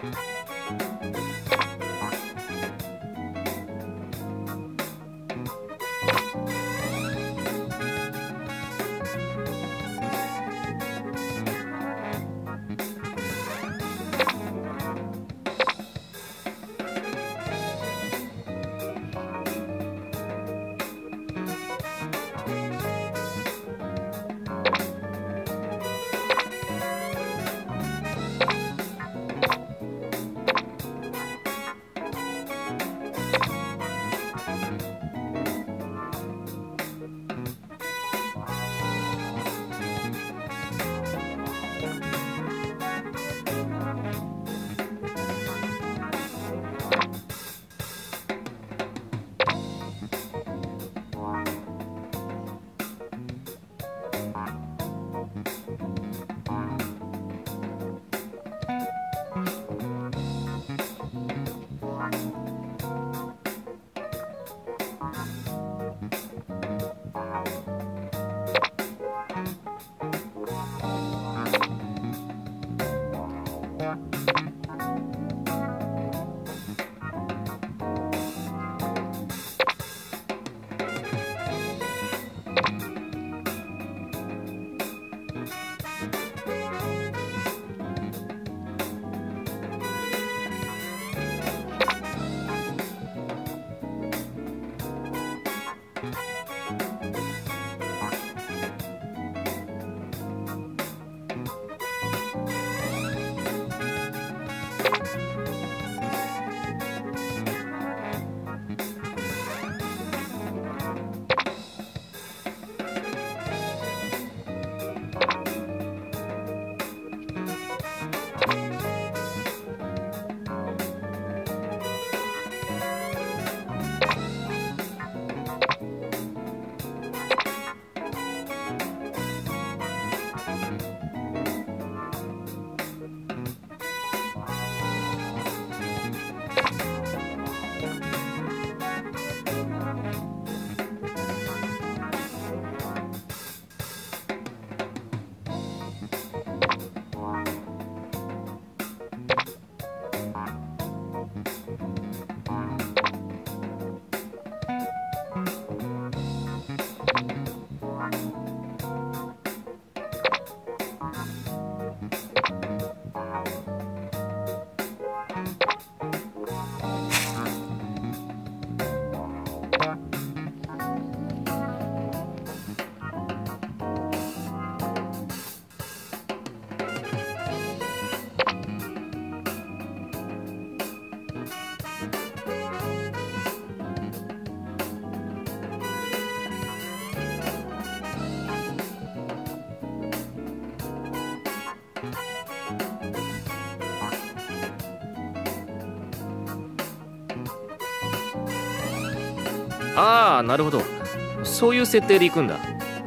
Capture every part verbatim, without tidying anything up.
ああ、なるほど。そういう設定で行くんだ。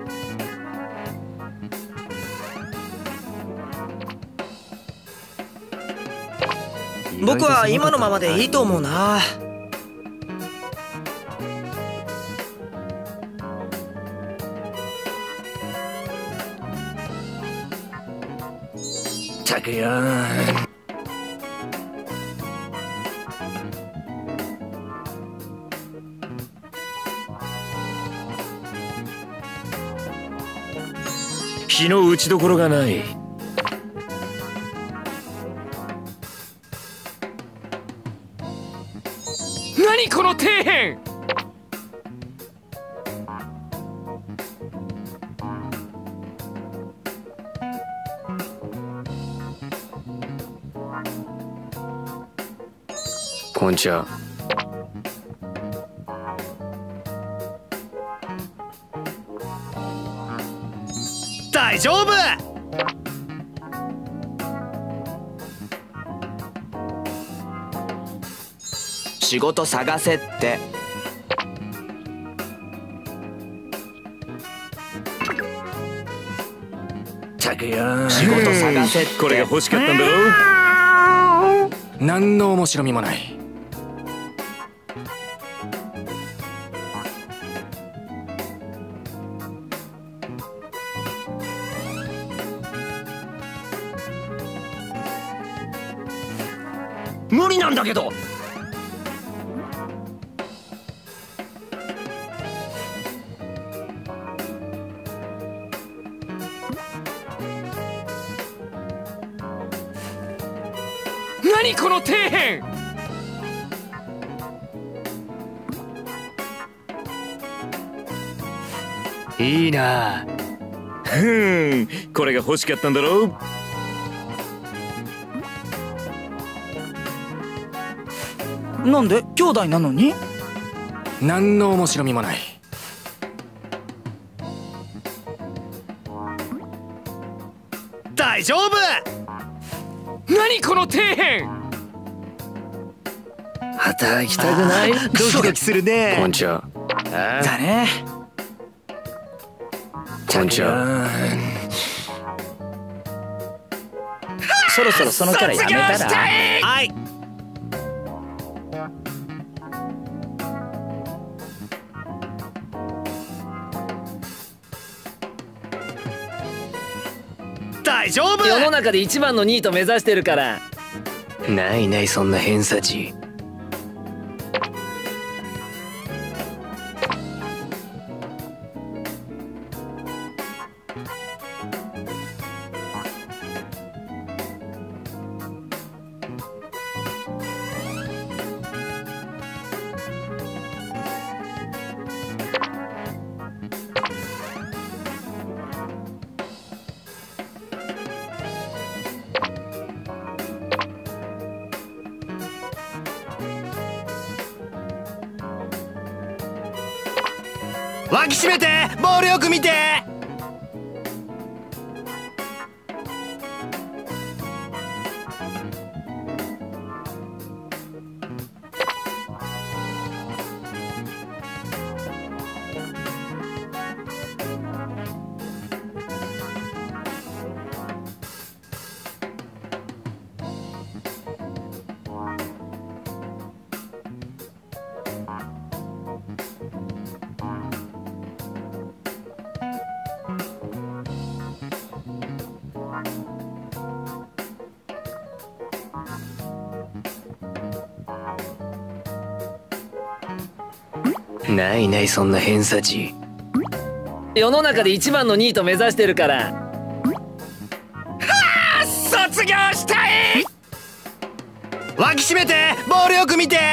僕は今のままでいいと思うな。 たくよー。気の打ちどころがない。何この底辺。こんちは。大丈夫。 仕事探せって。 たくよ。 仕事探せって。 これが欲しかったんだろ。何の面白みもない。 無理なんだけど。 何この底辺。いいな。 ふん、これが欲しかったんだろう。 なんで兄弟なのに？ 何の面白みもない。 大丈夫。 何この底辺。 働きたくない。ドキドキするね。 こんちゃ。 だね。 こんちゃ。 そろそろそのキャラやめたら？ はい。大丈夫。 世の中で一番のニート目指してるから。 ないない、そんな偏差値。 脇締めて、ボールよく見て。 ないない、そんな偏差値。 世の中で一番のニート目指してるから。 はあ、卒業したい。脇締めて、ボールよく見て。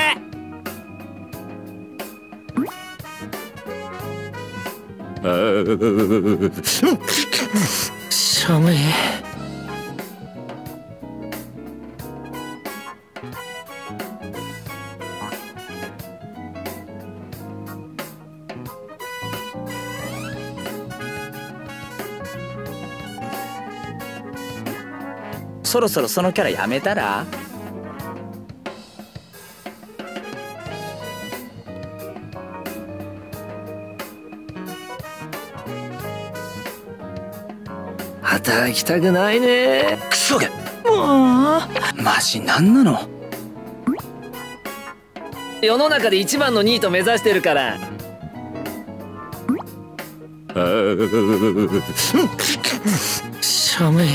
寒い。 そろそろそのキャラやめたら？ 働きたくないね。 クソが。もうマジなんなの？ 世の中で一番のニート目指してるから。寒い。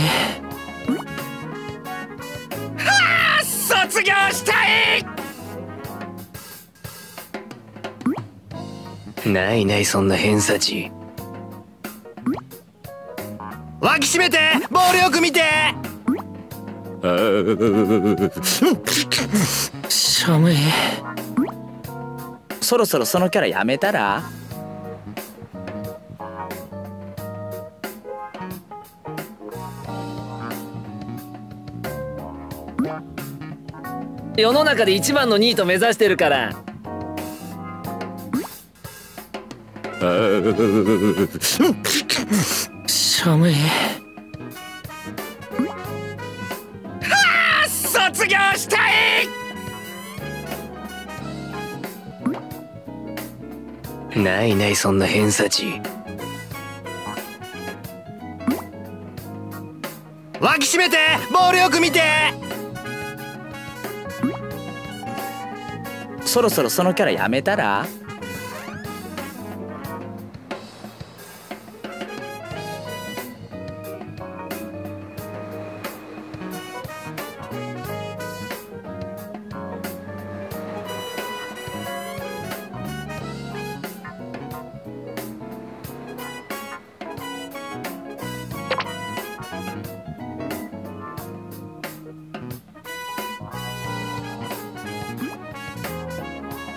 卒業したい。 ないない、そんな偏差値。 脇締めて、ボールよく見て。 寒い。 そろそろそのキャラやめたら？ 世の中で一番のニート目指してるから。寒い。 はあ、卒業したい。 ないない、そんな偏差値。 脇締めて、ボールよく見て。 そろそろそのキャラやめたら？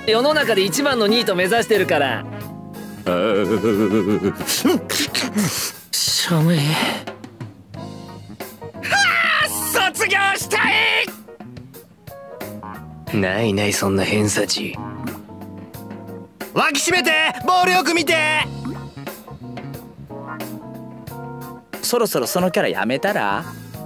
世の中で一番のニート目指してるから。寒い。 卒業したい。 ないない、そんな偏差値。 脇締めて、ボールよく見て。 そろそろそのキャラやめたら？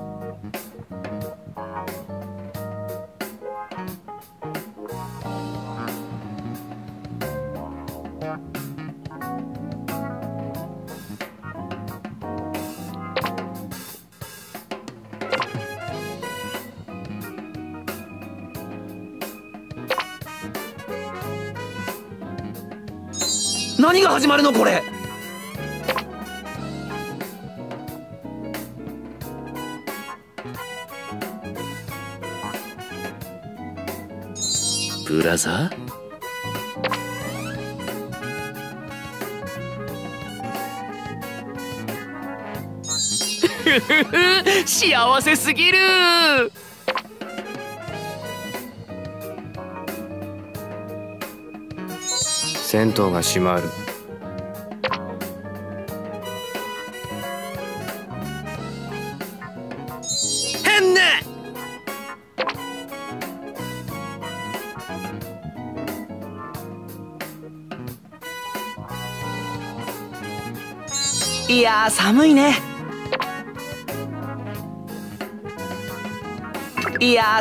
何が始まるのこれ。 ブラザー？幸せすぎる。銭湯が閉まる。 変ね。 いやー寒いね。いや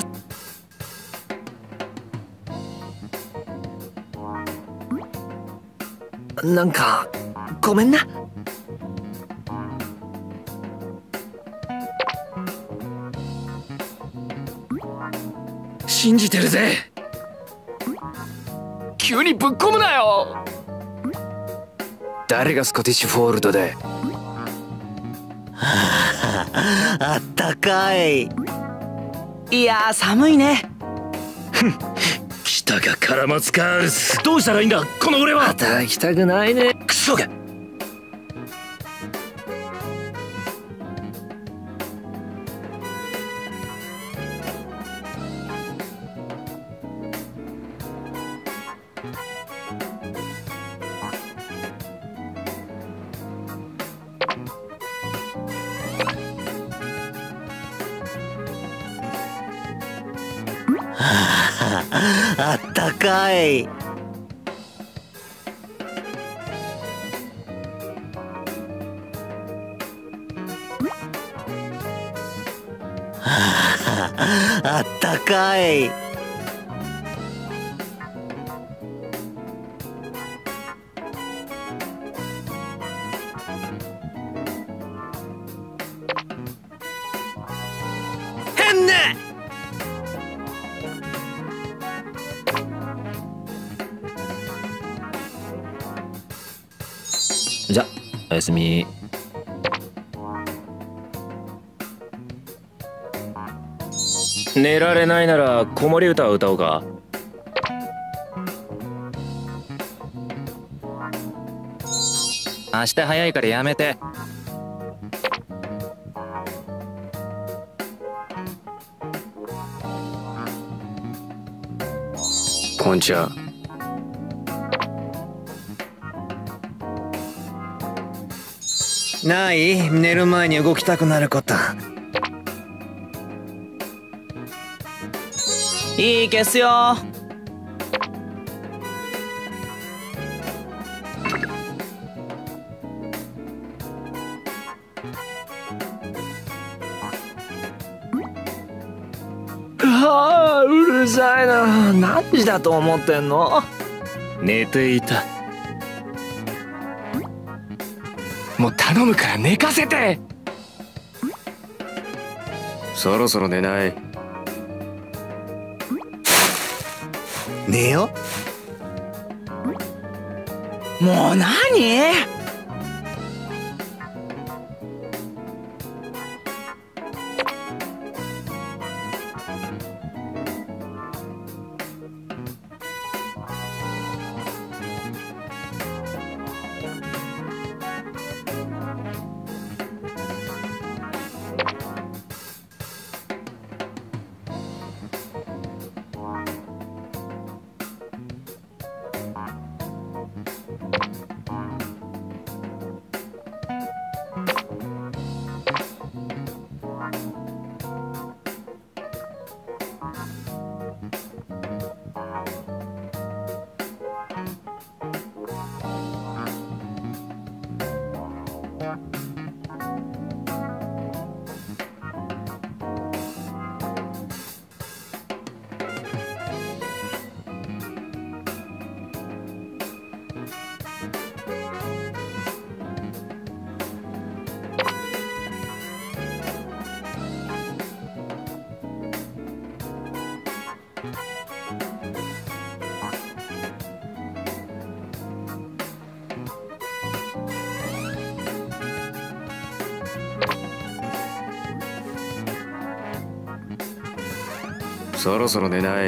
ーなんかごめんな。 信じてるぜ。急にぶっ込むなよ。誰がスコティッシュフォールドで。 あったかい。いやー寒いね。 来たかカラマツカウス。どうしたらいいんだこの俺は。 働きたくないね。 クソが。 あったかい。あったかい。 変ね。 じゃおやすみ。 寝られないなら子守歌を歌おうか。 明日早いからやめて。 こんちは。 ない？寝る前に動きたくなること。 いい消すよ。 ああうるさいな。何時だと思ってんの。 寝ていた。もう頼むから寝かせて。そろそろ寝ない？ 寝よ。 もう何？ そろそろ寝ない？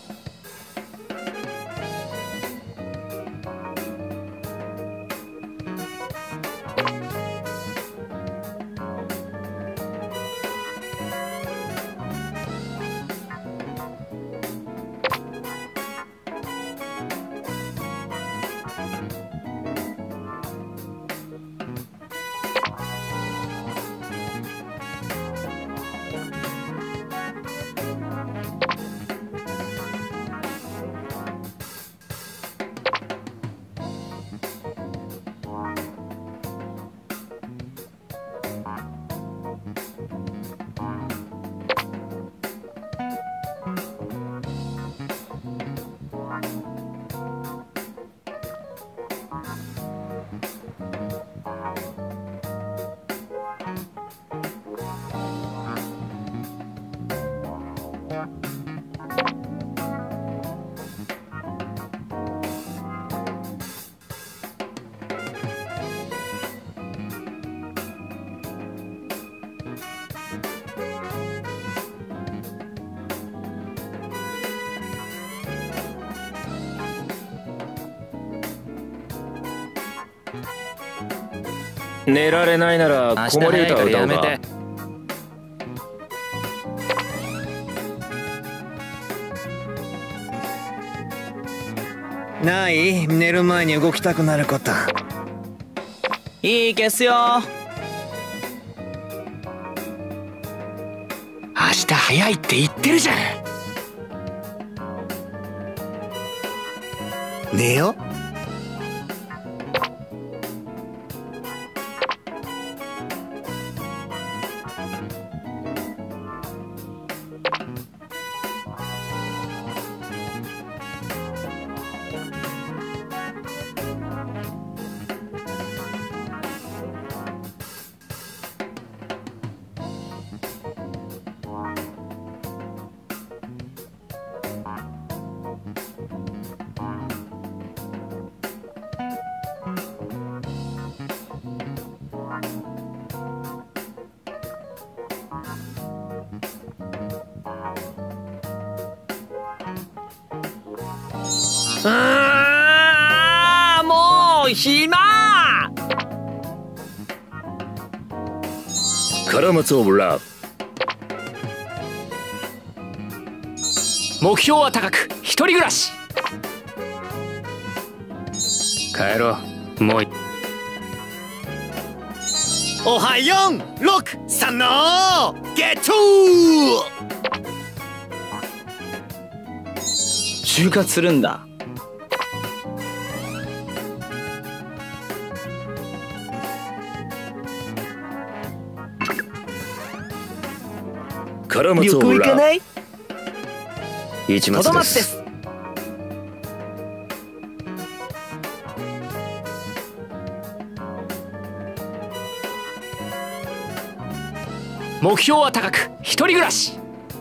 寝られないなら子守歌を歌うか。 ない？寝る前に動きたくなること。 いい消すよ。 明日早いって言ってるじゃん。 寝よ。 うーん、もう暇。 カラマツオブラブ。目標は高く一人暮らし。帰ろう。もういおはよんろくさんのゲット。 就活するんだ。 カラマツオブラブ。一松です。目標は高く一人暮らし。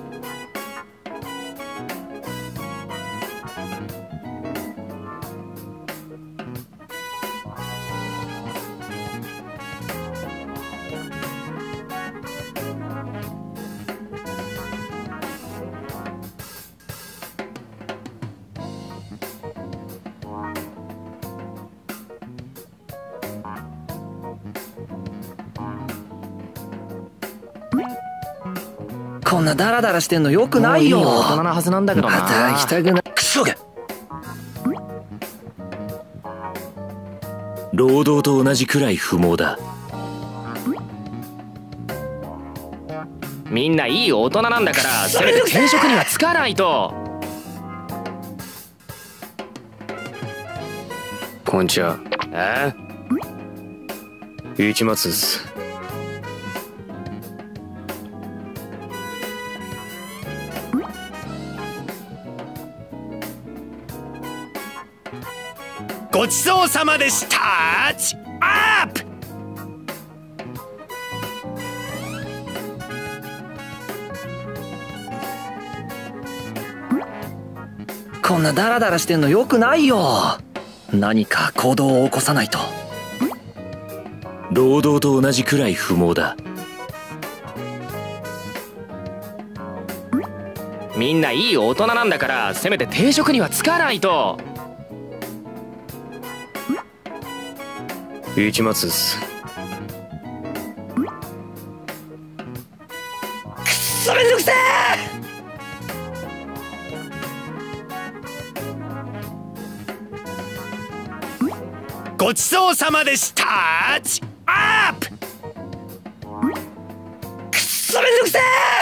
こんなダラダラしてんのよくないよ。 もういい大人なはずなんだけどな。 また行きたくない。クソが。 労働と同じくらい不毛だ。みんないい大人なんだからせめて転職には就かないと。こんちは。え一松です。 ごちそうさまでした。アップ。 こんなダラダラしてんのよくないよ。何か行動を起こさないと。 労働と同じくらい不毛だ。みんないい大人なんだから、せめて定職には就かないと。 市松っす。 くっそめんどくせー。ごちそうさまでした。アップ。 くっそめんどくせー